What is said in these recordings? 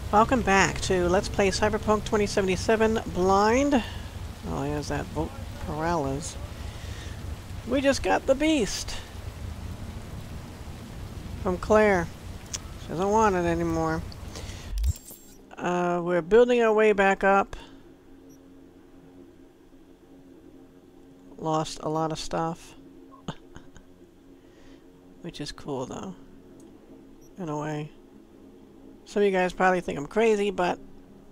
Welcome back to Let's Play Cyberpunk 2077 Blind. Oh, there's that vote Perales. We just got the beast from Claire. She doesn't want it anymore. We're building our way back up. Lost a lot of stuff. Which is cool though. In a way. Some of you guys probably think I'm crazy, but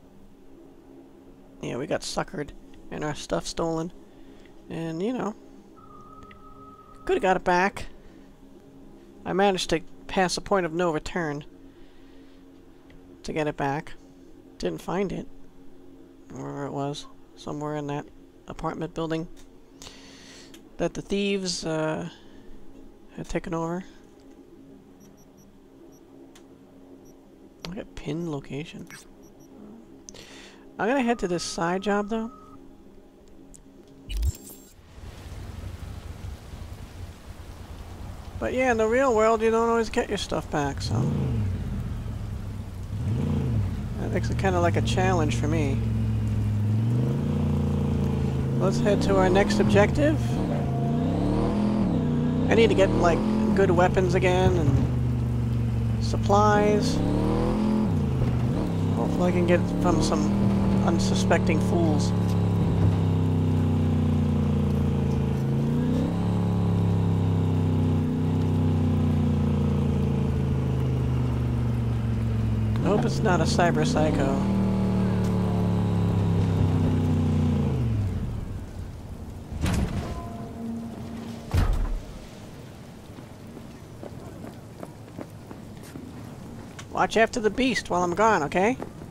yeah, we got suckered and our stuff stolen. And you know, could have got it back. I managed to pass a point of no return to get it back. Didn't find it. Wherever it was. Somewhere in that apartment building that the thieves had taken over. Look at pin location. I'm gonna head to this side job though. But yeah, in the real world you don't always get your stuff back, so that makes it kind of like a challenge for me. Let's head to our next objective. I need to get like good weapons again and supplies. Hopefully I can get it from some unsuspecting fools. I hope it's not a cyber psycho. Watch after the beast while I'm gone, okay?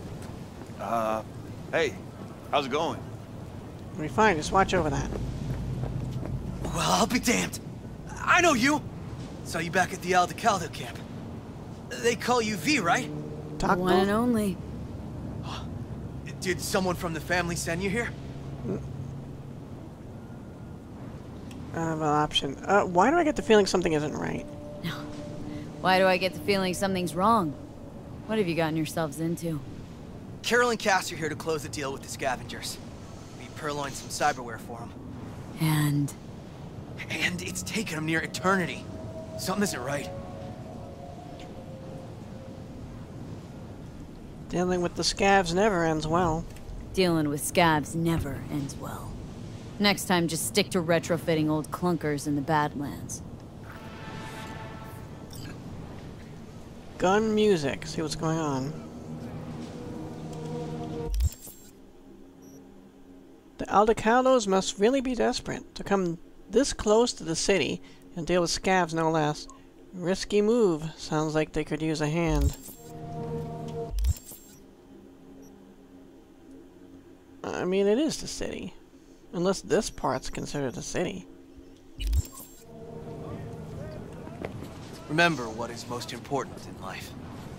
Hey, how's it going? We'll be fine, just watch over that. Well, I'll be damned. I know you. Saw you back at the Aldecaldo camp. They call you V, right? The one and only. Did someone from the family send you here? I have an option. Why do I get the feeling something isn't right? No. Why do I get the feeling something's wrong? What have you gotten yourselves into? Carol and Cass are here to close the deal with the scavengers. We purloined some cyberware for them. And it's taken them near eternity. Something isn't right. Dealing with the scavs never ends well. dealing with scabs never ends well. Next time, just stick to retrofitting old clunkers in the Badlands. Gun music. See what's going on. The Aldecaldos must really be desperate to come this close to the city and deal with scavs no less. Risky move. Sounds like they could use a hand. I mean, it is the city. Unless this part's considered a city. Remember what is most important in life.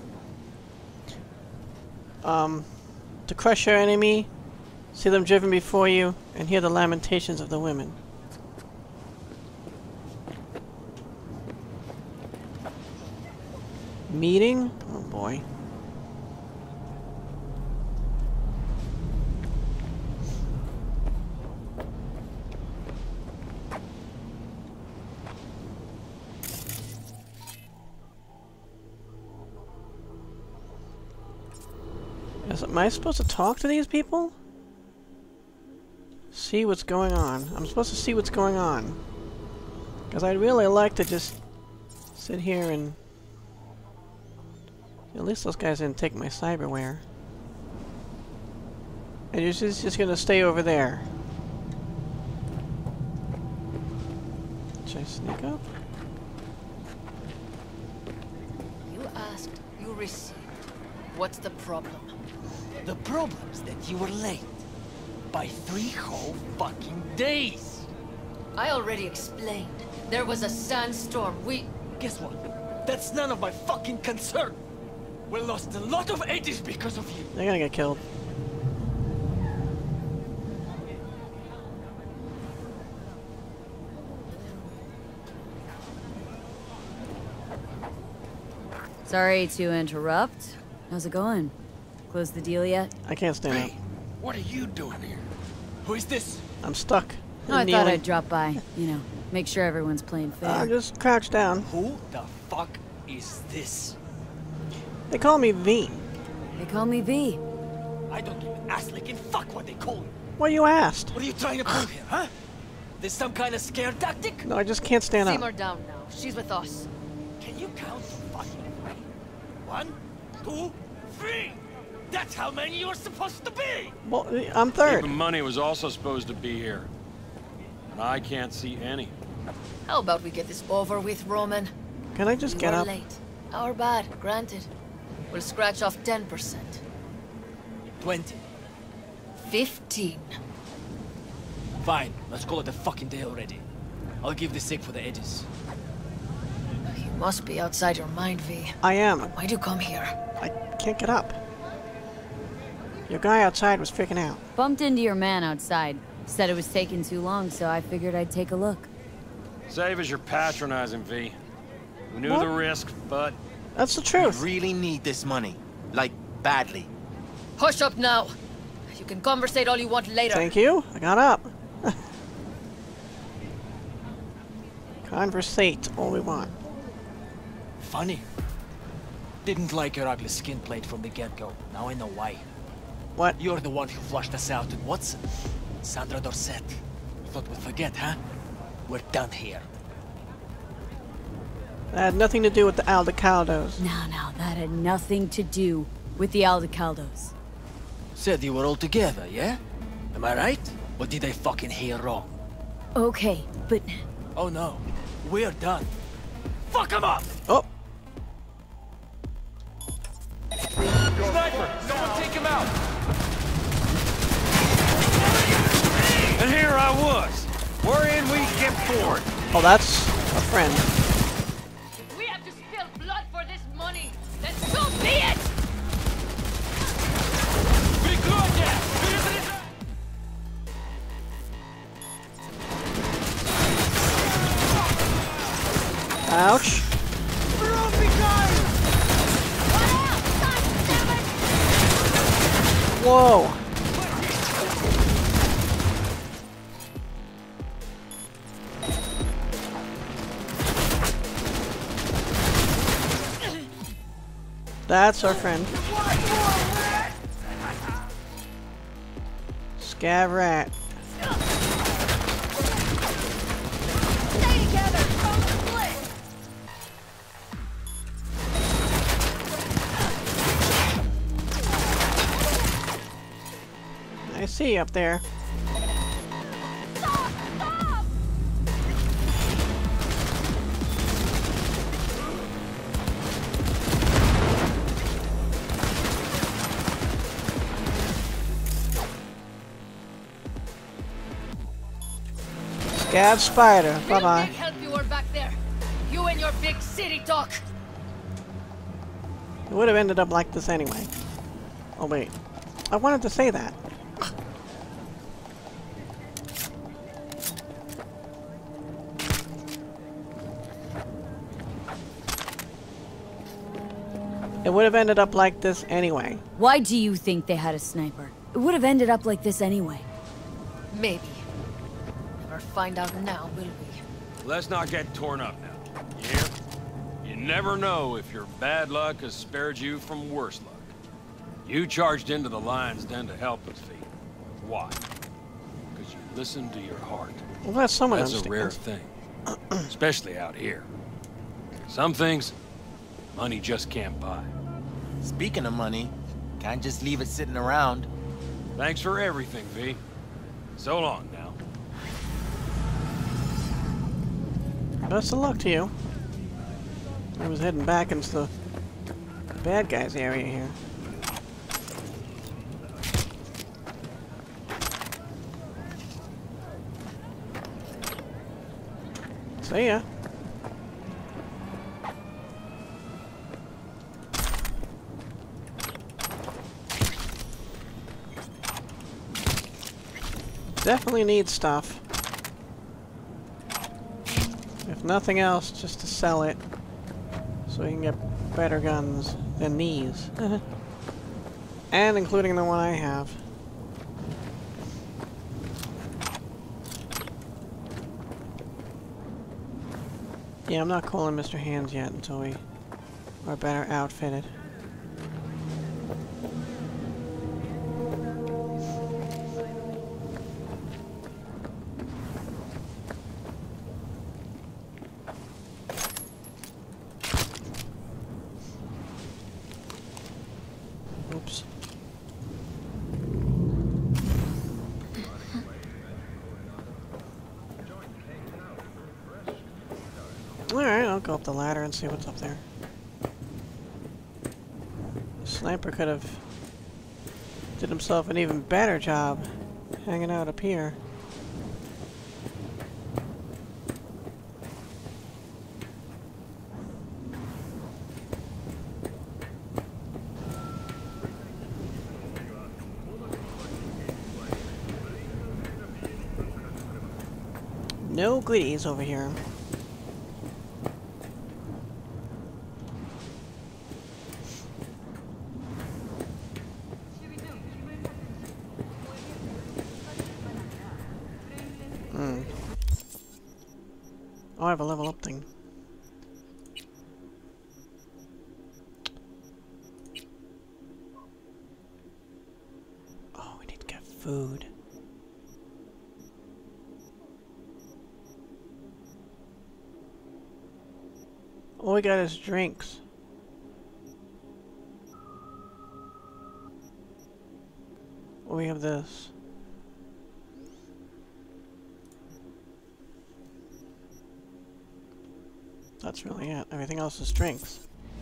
To crush your enemy, see them driven before you, and hear the lamentations of the women. Meeting? Oh boy. Am I supposed to talk to these people? See what's going on. I'm supposed to see what's going on. Because I'd really like to just sit here and... At least those guys didn't take my cyberware. And you're just gonna stay over there. Should I sneak up? You asked, you received. What's the problem? The problem's that you were late. By 3 whole fucking days! I already explained. There was a sandstorm. Guess what? That's none of my fucking concern! We lost a lot of 80s because of you! They're gonna get killed. Sorry to interrupt. How's it going? close the deal yet? I can't stand up. Hey, what are you doing here? Who is this? I'm stuck. Oh, I thought Kneeling. I'd drop by. You know, make sure everyone's playing fair. Just crouch down. Who the fuck is this? They call me V. They call me V. I don't give an ass licking fuck what they call you. What you asked? What are you trying to prove here, huh? This some kind of scare tactic? No, I just can't stand up. Simmer down now. She's with us. Can you count to fucking 3? 1, 2, 3! That's how many you're supposed to be! Well, I'm third. Even money was also supposed to be here. And I can't see any. How about we get this over with, Roman? Can I just We get were up? late. Our bad, granted. We'll scratch off 10%. 20. 15. Fine, let's call it a fucking day already. I'll give the sick for the edges. You must be outside your mind, V. I am. Why'd you come here? I can't get up. Your guy outside was freaking out. Bumped into your man outside. Said it was taking too long, so I figured I'd take a look. Save as you're patronizing, V. We knew What? the risk, but That's the We truth. really need this money. Like, badly. Hush up now. You can conversate all you want later. Thank you. I got up. Conversate all we want. Funny. Didn't like your ugly skin plate from the get-go. Now I know why. What? You're the one who flushed us out with Watson. Sandra Dorset. Thought we'd forget, huh? We're done here. That had nothing to do with the Aldecaldos. No, that had nothing to do with the Aldecaldos. Said you were all together, yeah? Am I right? Or did I fucking hear wrong? Okay, but Oh no. We're done. Fuck 'em up! Oh, Sniper! Someone take him out! And here I was, worrying we'd get bored. oh, that's a friend. We have to spill blood for this money. Then so be it! Ouch. Whoa. That's our friend. Scav rat. Stay together! Don't split! I see you up there. Stop! Stop! Scav spider. Bye bye. Big help you were back there. You and your big city talk. It would have ended up like this anyway. Oh wait. I wanted to say that. It would have ended up like this anyway. why do you think they had a sniper? It would have ended up like this anyway. Maybe. Never find out now, will we? Let's not get torn up now. You hear? You never know if your bad luck has spared you from worse luck. You charged into the lion's den to help us, V. Why? Because you listened to your heart. Well, that's someone That's a rare thing. Especially out here. Some things, money just can't buy. Speaking of money, can't just leave it sitting around. Thanks for everything, V. So long now. Best of luck to you. I was heading back into the bad guys area here. See ya. Definitely need stuff. If nothing else, just to sell it. So we can get better guns than these. And including the one I have. Yeah, I'm not calling Mr. Hands yet until we are better outfitted. Oops. Alright, I'll go up the ladder and see what's up there. The sniper could have did himself an even better job hanging out up here. No goodies over here. Oh, I have a level up thing. Oh, we need to get food. All we got is drinks. Oh, we have this. That's really it. Everything else is drinks.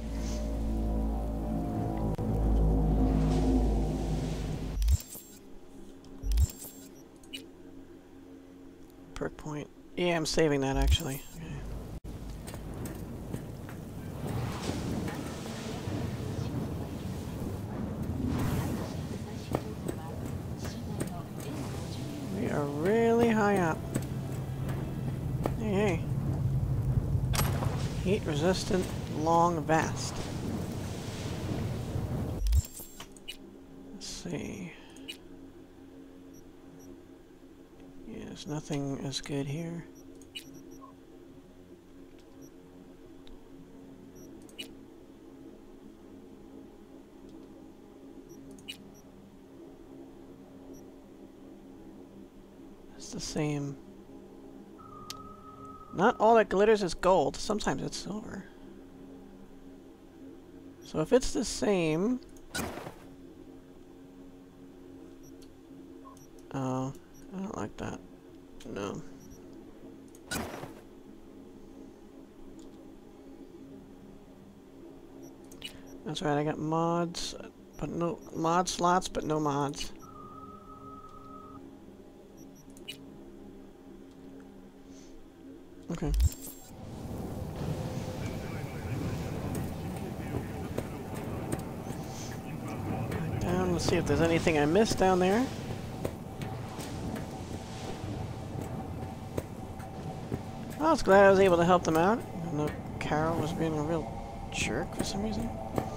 Perk point. Yeah, I'm saving that actually. Okay. We are really high up. Hey, hey. Heat resistant long vest. Let's see. Yeah, there's nothing as good here. It's the same. Not all that glitters is gold. Sometimes it's silver. So if it's the same... Oh, I don't like that. No. That's right, I got mods, but no mod slots, but no mods. Okay. Down, let's see if there's anything I missed down there. I was glad I was able to help them out, even though Carol was being a real jerk for some reason.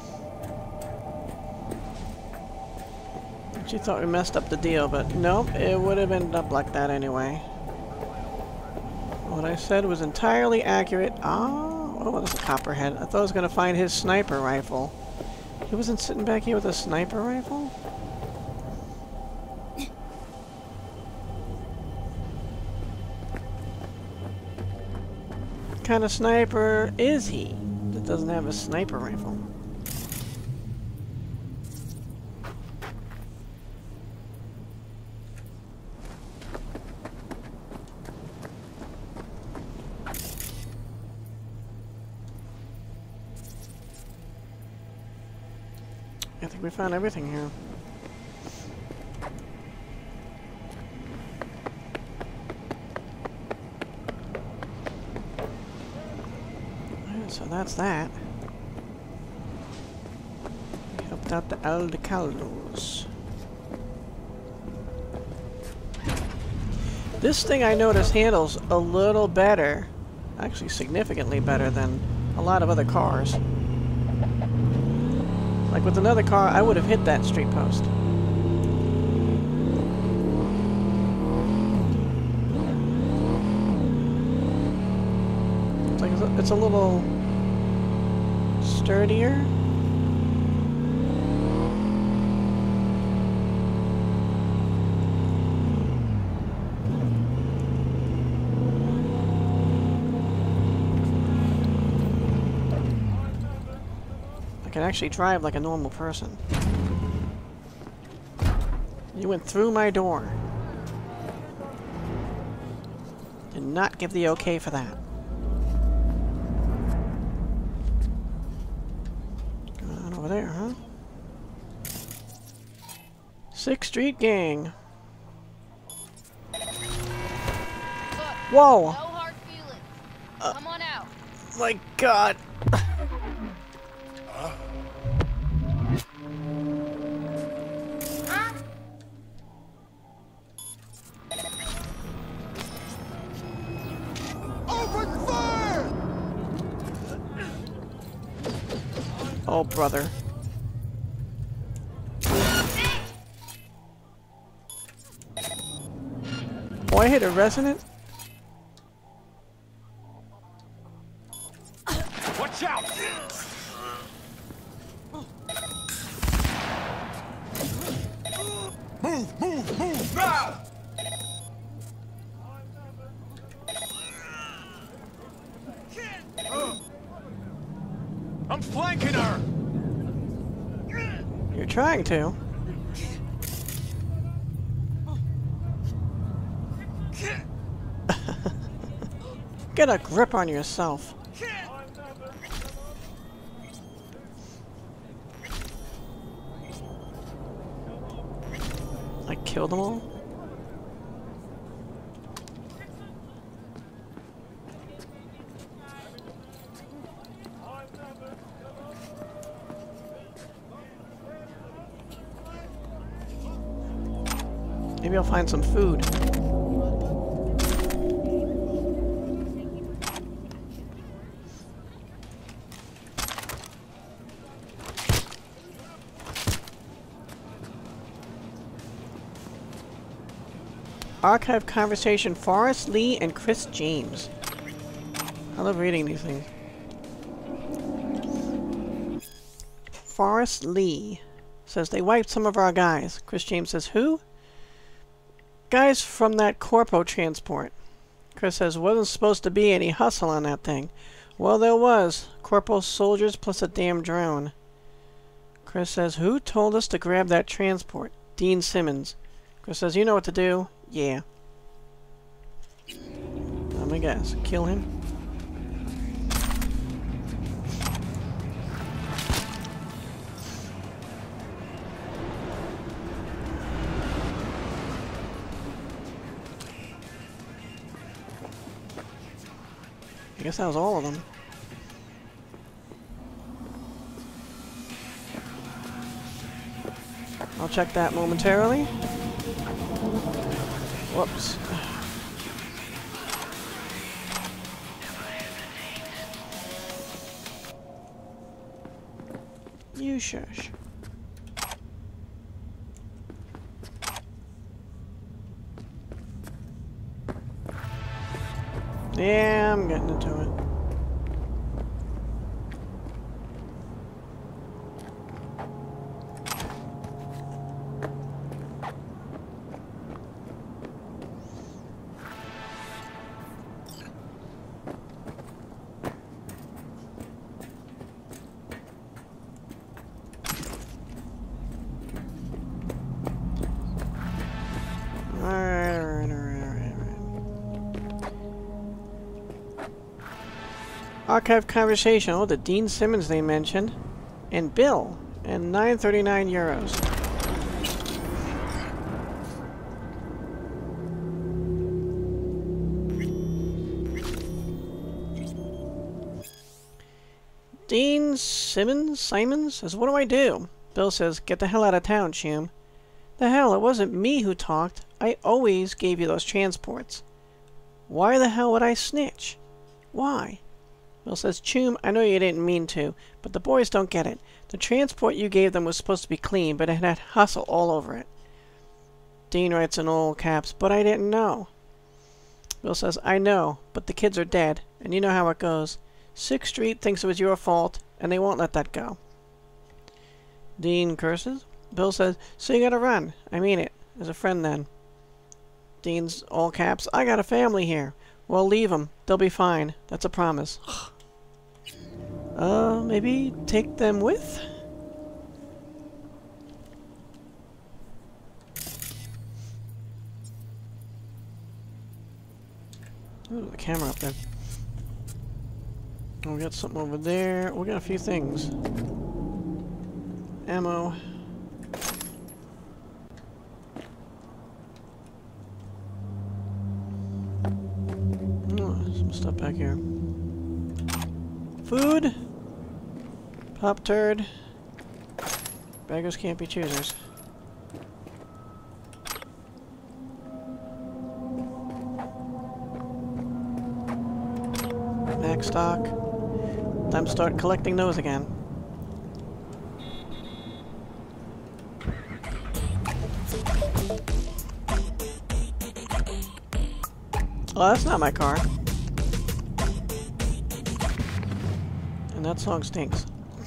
She thought we messed up the deal, but nope, it would have ended up like that anyway. What I said was entirely accurate. Oh, that's a copperhead. I thought I was going to find his sniper rifle. He wasn't sitting back here with a sniper rifle? What kind of sniper is he that doesn't have a sniper rifle? I think we found everything here. Alright, so that's that. We helped out the Aldecaldos. This thing I noticed handles a little better, actually significantly better than a lot of other cars. Like with another car, I would have hit that street post. It's like it's a little sturdier. I can actually drive like a normal person. You went through my door. Did not give the okay for that. Going on over there, huh? 6th Street Gang. Whoa! No hard feelings. Come on out. My God! Oh, brother. Oh, I hit a resonant? Watch out! Move now! I'm flanking her! You're trying to. Get a grip on yourself. I killed them all? Maybe I'll find some food. Archive conversation, Forrest Lee and Chris James. I love reading these things. Forrest Lee says they wiped some of our guys. Chris James says, who? Guys from that Corpo transport. Chris says, wasn't supposed to be any hustle on that thing. Well, there was. Corpo soldiers plus a damn drone. Chris says, who told us to grab that transport? Dean Simmons. Chris says, you know what to do. Yeah. Let me guess. Kill him? I guess that was all of them. I'll check that momentarily. Whoops. You shush. Yeah, I'm getting into it. Archive conversation. Oh, the Dean Simmons they mentioned. And Bill. And 939 euros. Dean Simons says, what do I do? Bill says, get the hell out of town, Chum. The hell, it wasn't me who talked. I always gave you those transports. Why the hell would I snitch? Why? Bill says, Choom, I know you didn't mean to, but the boys don't get it. The transport you gave them was supposed to be clean, but it had hustle all over it. Dean writes in all caps, but I didn't know. Bill says, I know, but the kids are dead, and you know how it goes. 6th Street thinks it was your fault, and they won't let that go. Dean curses. Bill says, so you gotta run. I mean it. As a friend then. Dean's all caps, I got a family here. Well, leave them. They'll be fine. That's a promise. Maybe take them with? Ooh, the camera up there. Oh, we got something over there. We got a few things. Ammo. Oh, some stuff back here. Food. Pop turd. Beggars can't be choosers. Max stock. Time to start collecting those again. Oh, that's not my car. And that song stinks.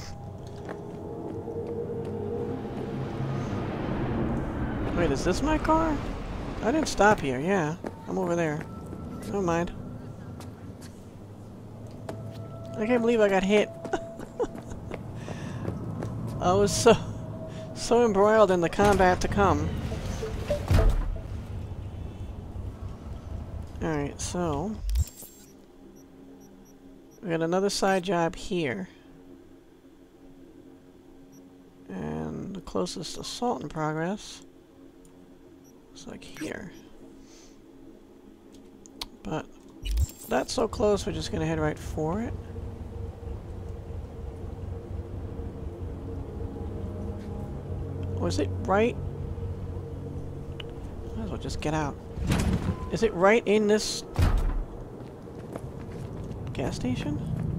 Wait, is this my car? I didn't stop here, yeah. I'm over there. Never mind. I can't believe I got hit. I was so embroiled in the combat to come. Alright, so we got another side job here. And the closest assault in progress is like here. But that's so close, we're just gonna head right for it. Or is it right? Might as well just get out. Is it right in this gas station?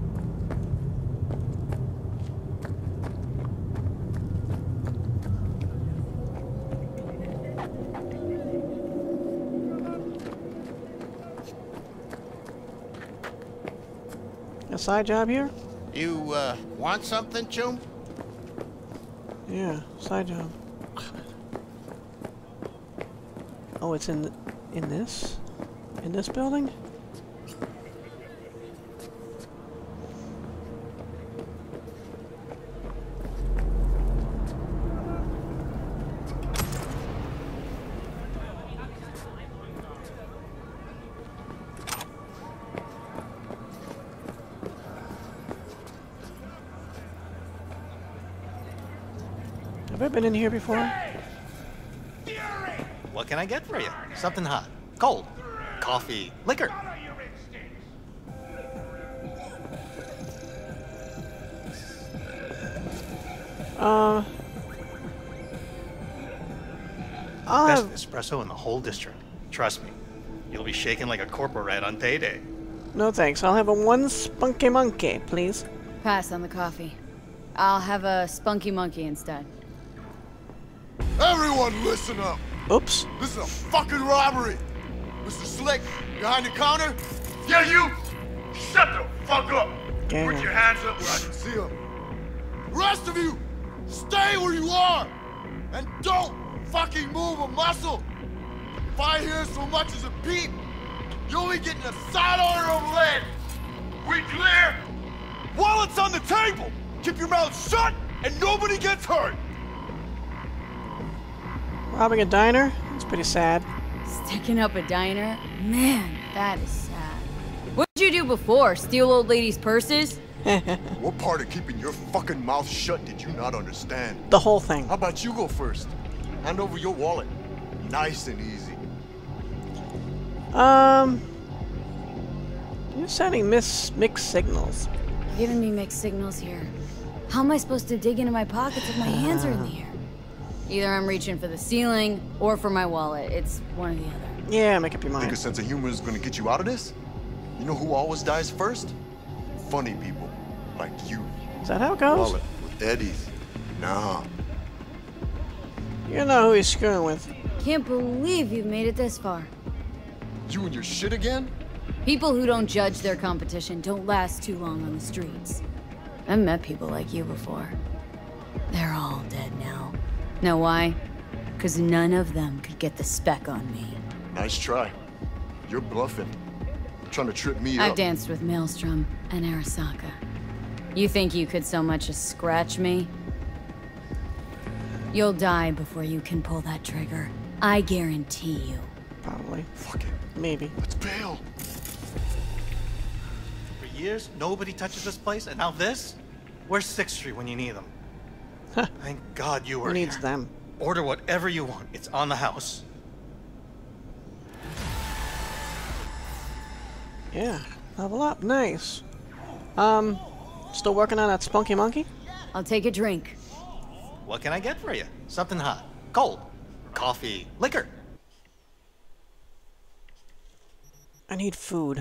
A side job here? You, want something, Choom? Yeah, side job. Oh, it's in this? In this building? Have I been in here before? What can I get for you? Something hot, cold, coffee, liquor. Best espresso in the whole district. Trust me, you'll be shaking like a corporate rat on payday. No thanks. I'll have a 1 spunky monkey, please. Pass on the coffee. I'll have a spunky monkey instead. Everyone listen up! Oops. This is a fucking robbery! Mr. Slick, behind the counter? Yeah, you! Shut the fuck up! Damn. Put your hands up where I can see them. The rest of you, stay where you are! And don't fucking move a muscle! If I hear so much as a peep, you're only getting a side order of lead! We clear? Wallet's on the table! Keep your mouth shut and nobody gets hurt! Robbing a diner? It's pretty sad. Sticking up a diner? Man, that is sad. What'd you do before? Steal old ladies' purses? What part of keeping your fucking mouth shut did you not understand? The whole thing. How about you go first? Hand over your wallet. Nice and easy. You're sending mixed signals. You're giving me mixed signals here. How am I supposed to dig into my pockets if my hands are in the air? Either I'm reaching for the ceiling or for my wallet. It's one or the other. Yeah, make up your mind. Think a sense of humor is gonna get you out of this? You know who always dies first? funny people like you. Is that how it goes? Wallet with Eddie's. Nah. You know who he's screwing with. Can't believe you've made it this far. You and your shit again? People who don't judge their competition don't last too long on the streets. I've met people like you before. They're all dead now. Know why? Because none of them could get the spec on me. Nice try. You're bluffing. Trying to trip me I've up. danced with Maelstrom and Arasaka. You think you could so much as scratch me? You'll die before you can pull that trigger. I guarantee you. Probably. Fuck it. Maybe. Let's bail. For years, nobody touches this place, and now this? Where's 6th Street when you need them? Thank God you were Who needs here. them? Order whatever you want. It's on the house. Yeah. Level up. Nice. Still working on that spunky monkey? I'll take a drink. What can I get for you? Something hot. Cold. Coffee. Liquor. I need food.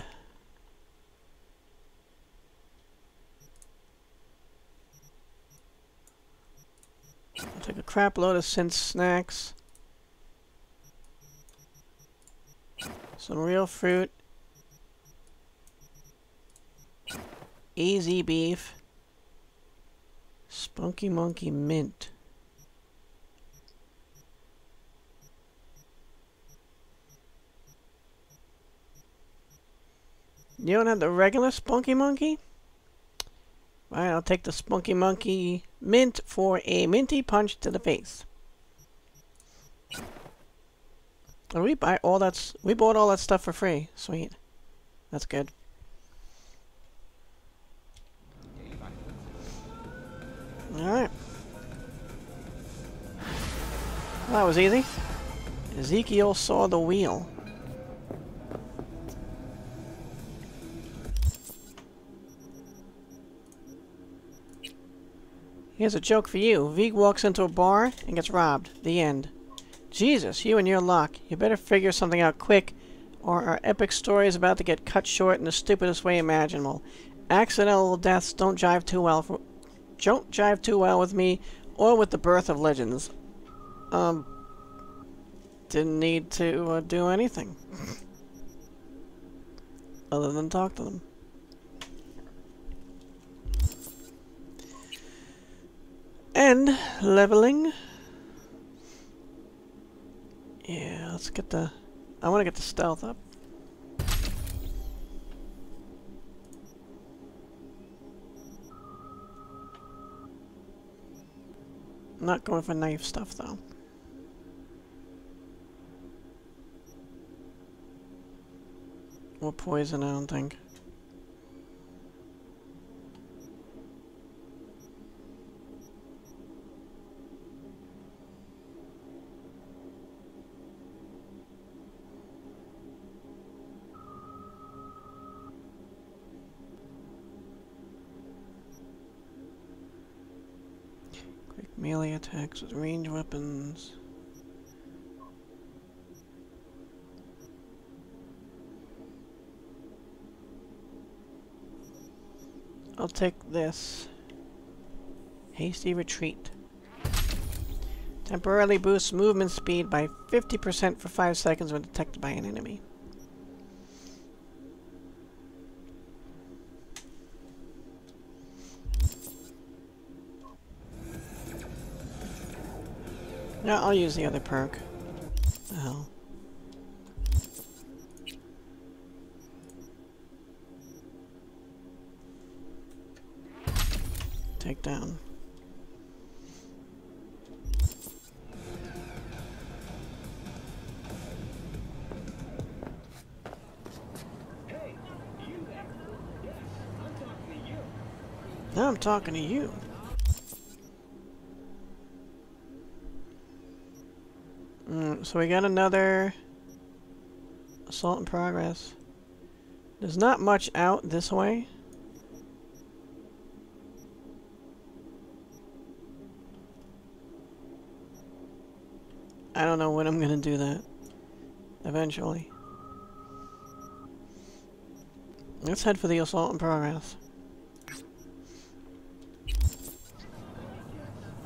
I'll take a crap load of Cinch snacks. Some real fruit. Easy beef. Spunky monkey mint. You don't have the regular spunky monkey? Alright, I'll take the spunky monkey mint for a minty punch to the face. And we buy all that. We bought all that stuff for free. Sweet. That's good. Alright. Well, that was easy. Ezekiel saw the wheel. Here's a joke for you. Vig walks into a bar and gets robbed. The end. Jesus, you and your luck. You better figure something out quick, or our epic story is about to get cut short in the stupidest way imaginable. Accidental deaths don't jive too well with me, or with the birth of legends. Didn't need to do anything. Other than talk to them. And leveling. Yeah, let's get the... I want to get the stealth up. I'm not going for knife stuff though. Or poison, I don't think. Quick melee attacks with ranged weapons. I'll take this. Hasty retreat. Temporarily boosts movement speed by 50% for 5 seconds when detected by an enemy. Yeah, I'll use the other perk. What the hell? Take down. Hey, you there? Yes, I'm talking to you. Now I'm talking to you. So we got another assault in progress. There's not much out this way. I don't know when I'm gonna do that. Eventually. Let's head for the assault in progress.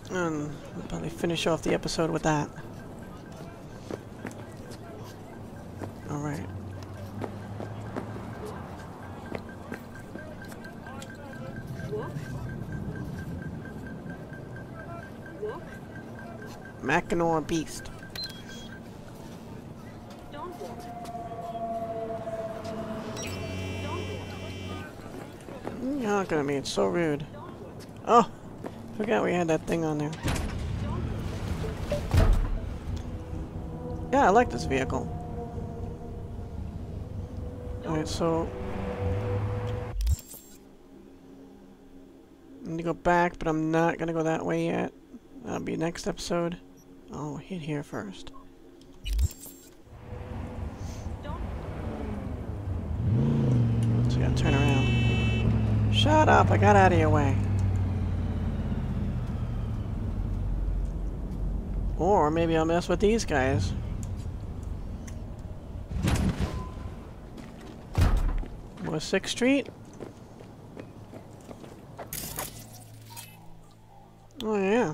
And we'll probably finish off the episode with that. Alright. Mackinac Beast. You're not gonna be, it's so rude. Oh! Forgot we had that thing on there. Yeah, I like this vehicle. Alright, so... I need to go back, but I'm not gonna go that way yet. That'll be next episode. I'll hit here first. So I gotta turn around. Shut up, I got out of your way. Or maybe I'll mess with these guys. More 6th Street? Oh yeah.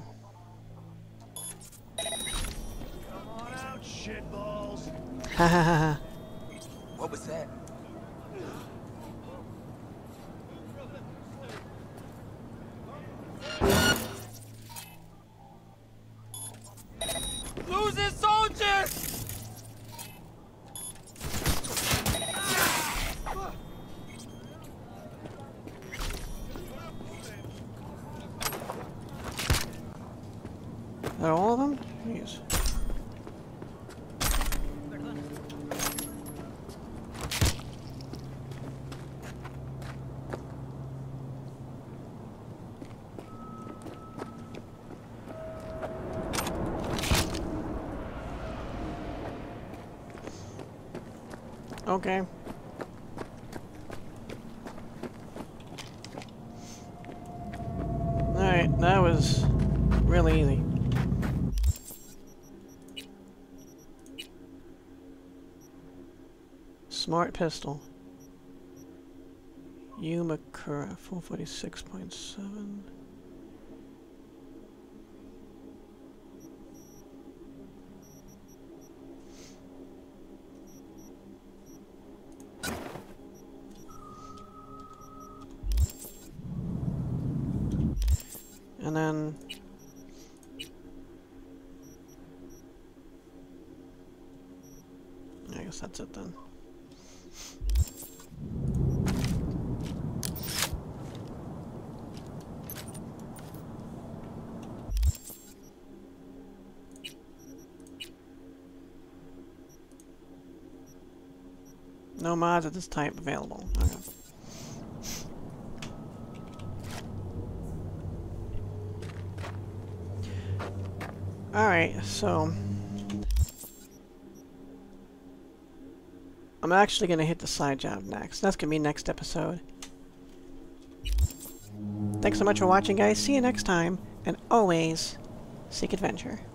Come on out, shitballs. Ha ha ha ha. What was that? Lose his soldiers! Are all of them? Jeez. Okay. Alright, that was really easy. Smart pistol. Yumakura, 446.7. And then I guess that's it then. No mods of this type available. Okay. Alright, so I'm actually going to hit the side job next. That's going to be next episode. Thanks so much for watching, guys. See you next time. And always, seek adventure.